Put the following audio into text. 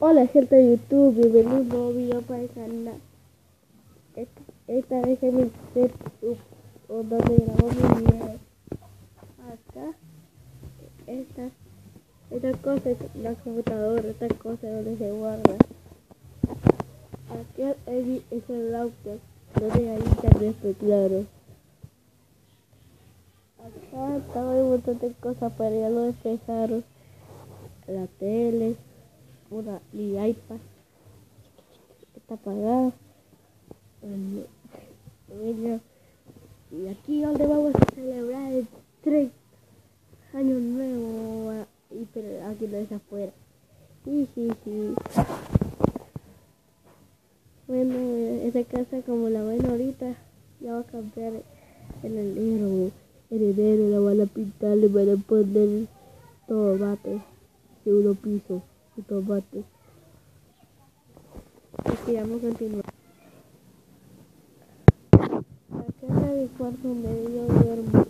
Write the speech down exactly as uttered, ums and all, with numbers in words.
Hola gente de YouTube, bienvenidos a un nuevo video para el canal. Esta, esta vez es mi setup o donde grabo mi video. Acá, esta, esta cosa es la computadora, esta cosa es donde se guarda. Aquí es, es el router, donde hay internet, pues, claro. Acá estaba un montón de cosas, pero ya lo despejaron. La tele, una, mi iPad está apagada. Bueno, y aquí donde vamos a celebrar el tres año nuevo, y pero aquí no es afuera. Sí, sí, sí. Bueno, esa casa como la ven ahorita, ya va a cambiar en enero. En enero la van a pintar, le van a poner tomate, segundo piso y tomate. Así vamos a continuar. Acá está mi cuarto donde yo duermo.